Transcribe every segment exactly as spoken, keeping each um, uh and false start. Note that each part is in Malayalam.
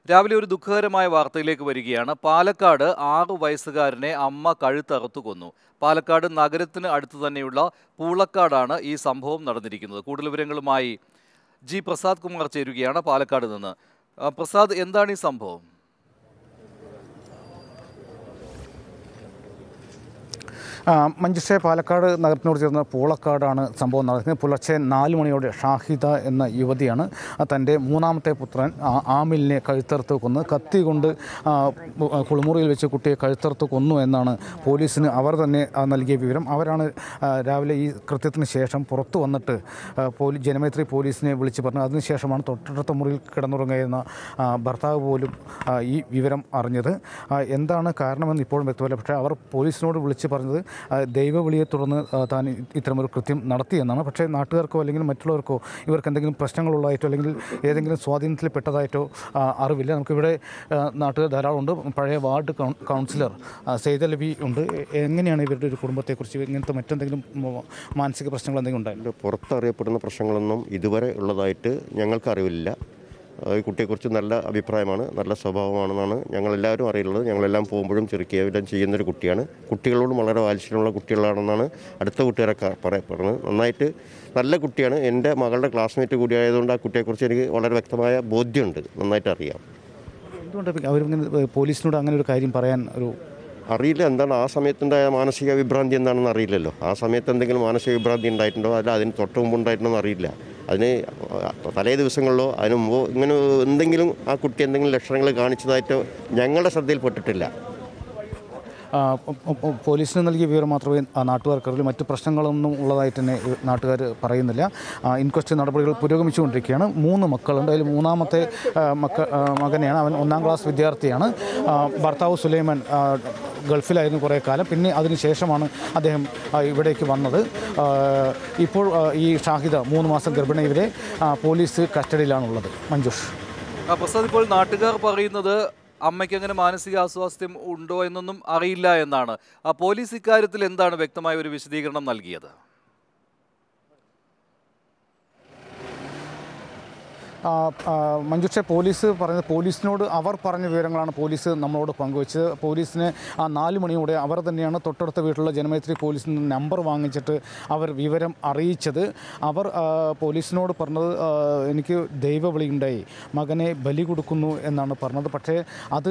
രാവിലെ ഒരു ദുഃഖകരമായ വാർത്തയിലേക്ക് വരികയാണ്. പാലക്കാട് ആറു വയസ്സുകാരനെ അമ്മ കഴുത്തറുത്തു കൊന്നു. പാലക്കാട് നഗരത്തിന് അടുത്ത് തന്നെയുള്ള പൂളക്കാടാണ് ഈ സംഭവം നടന്നിരിക്കുന്നത്. കൂടുതൽ വിവരങ്ങളുമായി ജി പ്രസാദ് കുമാർ ചേരുകയാണ് പാലക്കാട് നിന്ന്. പ്രസാദ്, എന്താണ് ഈ സംഭവം? മഞ്ചേശ്വരം പാലക്കാട് നഗരത്തിനോട് ചേർന്ന പൂളക്കാടാണ് സംഭവം നടക്കുന്നത്. പുലർച്ചെ നാല് മണിയോടെ ഷാഹിദ എന്ന യുവതിയാണ് തൻ്റെ മൂന്നാമത്തെ പുത്രൻ ആമിലിനെ കഴുത്തറുത്ത് കൊന്ന് കത്തി കൊണ്ട് കുളിമുറിയിൽ വെച്ച് കുട്ടിയെ കഴുത്തറുത്ത് കൊന്നു എന്നാണ് പോലീസിന് അവർ തന്നെ നൽകിയ വിവരം. അവരാണ് രാവിലെ ഈ കൃത്യത്തിന് ശേഷം പുറത്തു വന്നിട്ട് പോലീ ജനമൈത്രി പോലീസിനെ വിളിച്ച് പറഞ്ഞു. അതിനുശേഷമാണ് തൊട്ടടുത്ത മുറിയിൽ കിടന്നുറങ്ങുന്ന ഭർത്താവ് പോലും ഈ വിവരം അറിഞ്ഞത്. എന്താണ് കാരണമെന്ന് ഇപ്പോഴും വ്യക്തമല്ല. പക്ഷേ അവർ പോലീസിനോട് വിളിച്ച് പറഞ്ഞത് ദൈവവിളിയെ തുടർന്ന് താൻ ഇത്തരമൊരു കൃത്യം നടത്തിയെന്നാണ്. പക്ഷേ നാട്ടുകാർക്കോ അല്ലെങ്കിൽ മറ്റുള്ളവർക്കോ ഇവർക്ക് എന്തെങ്കിലും പ്രശ്നങ്ങളുള്ളതായിട്ടോ അല്ലെങ്കിൽ ഏതെങ്കിലും സ്വാധീനത്തിൽ പെട്ടതായിട്ടോ അറിവില്ല. നമുക്കിവിടെ നാട്ടുകാർ ധാരാളമുണ്ട്. പഴയ വാർഡ് കൗൺസിലർ സെയ്തലവി ഉണ്ട്. എങ്ങനെയാണ് ഇവരുടെ ഒരു കുടുംബത്തെക്കുറിച്ച് ഇങ്ങനത്തെ മറ്റെന്തെങ്കിലും മാനസിക പ്രശ്നങ്ങൾ എന്തെങ്കിലും ഉണ്ടായിട്ടുണ്ട്? പുറത്തറിയപ്പെടുന്ന പ്രശ്നങ്ങളൊന്നും ഇതുവരെ ഉള്ളതായിട്ട് ഞങ്ങൾക്ക് അറിവില്ല. ഈ കുട്ടിയെക്കുറിച്ച് നല്ല അഭിപ്രായമാണ്, നല്ല സ്വഭാവമാണെന്നാണ് ഞങ്ങളെല്ലാവരും അറിയുള്ളത്. ഞങ്ങളെല്ലാം പോകുമ്പോഴും ചെറുക്കിയെല്ലാം ചെയ്യുന്നൊരു കുട്ടിയാണ്. കുട്ടികളോടും വളരെ വാത്സല്യമുള്ള കുട്ടികളാണെന്നാണ് അടുത്ത കൂട്ടുകാരൊക്കെ പറയപ്പെടുന്നത്. നന്നായിട്ട് നല്ല കുട്ടിയാണ്. എൻ്റെ മകളുടെ ക്ലാസ്മേറ്റ് കൂടിയായതുകൊണ്ട് ആ കുട്ടിയെക്കുറിച്ച് എനിക്ക് വളരെ വ്യക്തമായ ബോധ്യമുണ്ട്, നന്നായിട്ട് അറിയാം. എന്തുകൊണ്ട് അവർ പോലീസിനോട് അങ്ങനെ ഒരു കാര്യം പറയാൻ ഒരു അറിയില്ല. എന്താണ് ആ സമയത്തുണ്ടായ മാനസിക വിഭ്രാന്തി എന്താണെന്ന് അറിയില്ലല്ലോ. ആ സമയത്ത് എന്തെങ്കിലും മാനസിക വിഭ്രാന്തി ഉണ്ടായിട്ടുണ്ടോ അല്ല അതിന് തൊട്ട് മുമ്പ് ഉണ്ടായിട്ടുണ്ടോ എന്ന് അറിയില്ല. അതിന് തലേ ദിവസങ്ങളിലോ അതിന് മുമ്പോ ഇങ്ങനെ എന്തെങ്കിലും ആ കുട്ടി എന്തെങ്കിലും ലക്ഷണങ്ങൾ കാണിച്ചതായിട്ടോ ഞങ്ങളുടെ ശ്രദ്ധയിൽപ്പെട്ടിട്ടില്ല. പോലീസിന് നൽകിയ വിവരം മാത്രമേ നാട്ടുകാർക്കറിയില്ല. മറ്റ് പ്രശ്നങ്ങളൊന്നും ഉള്ളതായിട്ട് തന്നെ നാട്ടുകാർ പറയുന്നില്ല. ഇൻക്വസ്റ്റ് നടപടികൾ പുരോഗമിച്ചുകൊണ്ടിരിക്കുകയാണ്. മൂന്ന് മക്കളുണ്ട്. അതിൽ മൂന്നാമത്തെ മക്ക മകനെയാണ് അവൻ ഒന്നാം ക്ലാസ് വിദ്യാർത്ഥിയാണ്. ഭർത്താവ് സുലൈമാൻ ഗൾഫിലായിരുന്നു കുറേ കാലം. പിന്നെ അതിനുശേഷമാണ് അദ്ദേഹം ഇവിടേക്ക് വന്നത്. ഇപ്പോൾ ഈ ഷാഹിദ മൂന്ന് മാസം ഗർഭിണി ഇവരെ പോലീസ് കസ്റ്റഡിയിലാണുള്ളത്. മഞ്ജുഷ്. പ്രസാദ്, ഇപ്പോൾ നാട്ടുകാർ പറയുന്നത് അമ്മയ്ക്ക് അങ്ങനെ മാനസിക അസ്വാസ്ഥ്യം ഉണ്ടോ എന്നൊന്നും അറിയില്ല എന്നാണ്. ആ പോലീസ് ഇക്കാര്യത്തിൽ എന്താണ് വ്യക്തമായ ഒരു വിശദീകരണം നൽകിയത്? മഞ്ജുഷ, പോലീസ് പറഞ്ഞത് പോലീസിനോട് അവർ പറഞ്ഞ വിവരങ്ങളാണ് പോലീസ് നമ്മളോട് പങ്കുവച്ചത്. പോലീസിന് ആ നാല് മണിയോടെ അവർ തന്നെയാണ് തൊട്ടടുത്ത വീട്ടിലുള്ള ജനമൈത്രി പോലീസിൽ നിന്ന് നമ്പർ വാങ്ങിച്ചിട്ട് അവർ വിവരം അറിയിച്ചത്. അവർ പോലീസിനോട് പറഞ്ഞത് എനിക്ക് ദൈവവിളി ഉണ്ടായി, മകനെ ബലി കൊടുക്കുന്നു എന്നാണ് പറഞ്ഞത്. പക്ഷേ അത്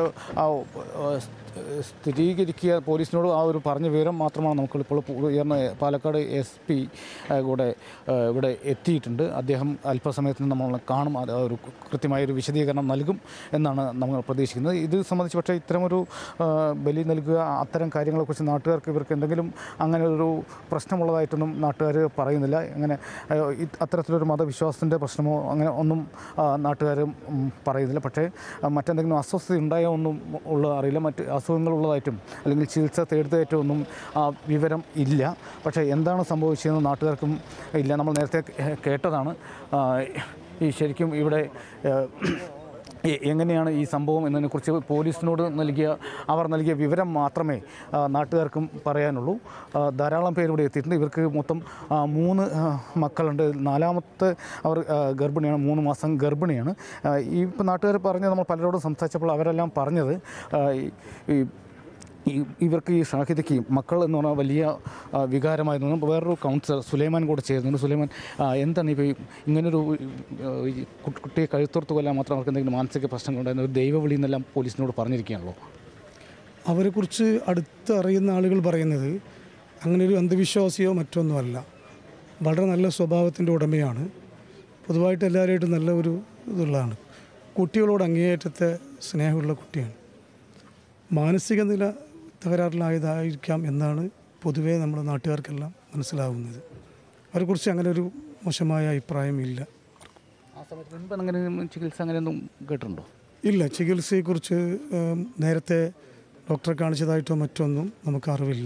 സ്ഥിരീകരിക്കുക പോലീസിനോട് ആ ഒരു പറഞ്ഞ വിവരം മാത്രമാണ് നമുക്കിപ്പോൾ ഉയർന്ന പാലക്കാട് എസ് പി കൂടെ ഇവിടെ എത്തിയിട്ടുണ്ട്. അദ്ദേഹം അല്പസമയത്തിന് നമ്മൾ കാണും, ഒരു കൃത്യമായൊരു വിശദീകരണം നൽകും എന്നാണ് നമ്മൾ പ്രതീക്ഷിക്കുന്നത്. ഇത് സംബന്ധിച്ച് പക്ഷേ ഇത്തരമൊരു ബലി നൽകുക അത്തരം കാര്യങ്ങളെക്കുറിച്ച് നാട്ടുകാർക്ക് ഇവർക്ക് എന്തെങ്കിലും അങ്ങനെ ഒരു പ്രശ്നമുള്ളതായിട്ടൊന്നും നാട്ടുകാർ പറയുന്നില്ല. അങ്ങനെ അത്തരത്തിലൊരു മതവിശ്വാസത്തിൻ്റെ പ്രശ്നമോ അങ്ങനെ ഒന്നും നാട്ടുകാർ പറയുന്നില്ല. പക്ഷേ മറ്റെന്തെങ്കിലും അസ്വസ്ഥത ഉണ്ടായോ ഒന്നും ഉള്ള അറിയില്ല. മറ്റ് അസുഖങ്ങളുള്ളതായിട്ടും അല്ലെങ്കിൽ ചികിത്സ തേടുന്നതായിട്ടും ഒന്നും വിവരം ഇല്ല. പക്ഷേ എന്താണ് സംഭവിച്ചതെന്ന് നാട്ടുകാർക്കും ഇല്ല. നമ്മൾ നേരത്തെ കേട്ടതാണ്. ഈ ശരിക്കും ഇവിടെ എങ്ങനെയാണ് ഈ സംഭവം എന്നതിനെക്കുറിച്ച് പോലീസിനോട് നൽകിയ അവർ നൽകിയ വിവരം മാത്രമേ നാട്ടുകാർക്കും പറയാനുള്ളൂ. ധാരാളം പേര് ഇവിടെ എത്തിയിട്ടുണ്ട്. ഇവർക്ക് മൊത്തം മൂന്ന് മക്കളുണ്ട്. നാലാമത്തെ അവർ ഗർഭിണിയാണ്, മൂന്ന് മാസം ഗർഭിണിയാണ്. ഈ ഇപ്പോൾ നാട്ടുകാർ പറഞ്ഞ് നമ്മൾ പലരോടും സംസാരിച്ചപ്പോൾ അവരെല്ലാം പറഞ്ഞത് ഈ ഇവർക്ക് ഈ ഷാഹിദയ്ക്ക് മക്കൾ എന്ന് പറഞ്ഞാൽ വലിയ വികാരമായിരുന്നു. വേറൊരു കൗൺസിലർ സുലൈമാൻ കൂടെ ചേരുന്നുണ്ട്. സുലൈമാൻ, എന്താണ് ഇപ്പോൾ ഇങ്ങനൊരു കുട്ടിയെ കഴുത്തോർത്ത് കൊല്ലാൻ മാത്രം അവർക്ക് എന്തെങ്കിലും മാനസിക പ്രശ്നങ്ങളുണ്ടായിരുന്നു? ഒരു ദൈവവിളി എന്നെല്ലാം പോലീസിനോട് പറഞ്ഞിരിക്കുകയാണല്ലോ. അവരെക്കുറിച്ച് അടുത്ത് അറിയുന്ന ആളുകൾ പറയുന്നത് അങ്ങനെയൊരു അന്ധവിശ്വാസിയോ മറ്റൊന്നുമല്ല. വളരെ നല്ല സ്വഭാവത്തിൻ്റെ ഉടമയാണ്. പൊതുവായിട്ട് എല്ലാവരുമായിട്ടും നല്ല ഒരു ഇതുള്ളതാണ്. കുട്ടികളോട് അങ്ങേയറ്റത്തെ സ്നേഹമുള്ള കുട്ടിയാണ്. മാനസിക നില തകരാറിലായതായിരിക്കാം എന്നാണ് പൊതുവേ നമ്മുടെ നാട്ടുകാർക്കെല്ലാം മനസ്സിലാവുന്നത്. അവരെക്കുറിച്ച് അങ്ങനെ ഒരു മോശമായ അഭിപ്രായം ഇല്ല. ആ സമയത്ത് മുൻപ് അങ്ങനെ ചികിത്സ അങ്ങനെയൊന്നും കേട്ടിട്ടുണ്ടോ? ഇല്ല, ചികിത്സയെക്കുറിച്ച് നേരത്തെ ഡോക്ടറെ കാണിച്ചതായിട്ടോ മറ്റൊന്നും നമുക്ക് അറിവില്ല.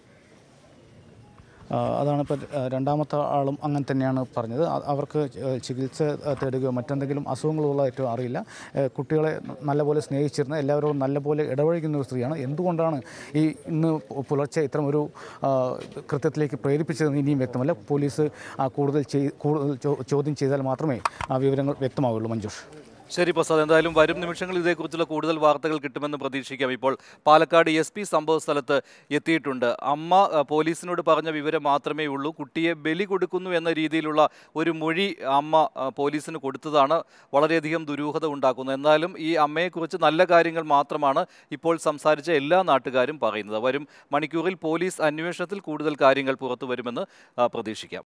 അതാണ് ഇപ്പോൾ രണ്ടാമത്തെ ആളും അങ്ങനെ തന്നെയാണ് പറഞ്ഞത്. അവർക്ക് ചികിത്സ തേടുകയോ മറ്റെന്തെങ്കിലും അസുഖങ്ങളുള്ളതായിട്ടോ അറിയില്ല. കുട്ടികളെ നല്ലപോലെ സ്നേഹിച്ചിരുന്ന എല്ലാവരോടും നല്ലപോലെ ഇടപഴകുന്ന ഒരു സ്ത്രീയാണ്. എന്തുകൊണ്ടാണ് ഈ ഇന്ന് പുലർച്ചെ ഇത്തരം ഒരു കൃത്യത്തിലേക്ക് പ്രേരിപ്പിച്ചതെന്ന് ഇനിയും വ്യക്തമല്ല. പോലീസ് കൂടുതൽ കൂടുതൽ ചോദ്യം ചെയ്താൽ മാത്രമേ ആ വിവരങ്ങൾ വ്യക്തമാവുള്ളൂ. മഞ്ജുഷ്. ശരി പ്രസാദ്, എന്തായാലും വരും നിമിഷങ്ങളിൽ ഇതേക്കുറിച്ചുള്ള കൂടുതൽ വാർത്തകൾ കിട്ടുമെന്ന് പ്രതീക്ഷിക്കാം. ഇപ്പോൾ പാലക്കാട് എസ് പി സംഭവ സ്ഥലത്ത് എത്തിയിട്ടുണ്ട്. അമ്മ അഹ്, പോലീസിനോട് പറഞ്ഞ വിവരം മാത്രമേ ഉള്ളൂ. കുട്ടിയെ ബലി കൊടുക്കുന്നു എന്ന രീതിയിലുള്ള ഒരു മൊഴി അമ്മ അഹ്, പോലീസിന് കൊടുത്തതാണ് വളരെയധികം ദുരൂഹത ഉണ്ടാക്കുന്നത്. എന്നാലും ഈ അമ്മയെക്കുറിച്ച് നല്ല കാര്യങ്ങൾ മാത്രമാണ് ഇപ്പോൾ സംസാരിച്ച എല്ലാ നാട്ടുകാരും പറയുന്നത്. വരും മണിക്കൂറിൽ പോലീസ് അന്വേഷണത്തിൽ കൂടുതൽ കാര്യങ്ങൾ പുറത്തു വരുമെന്ന് അഹ്, പ്രതീക്ഷിക്കാം.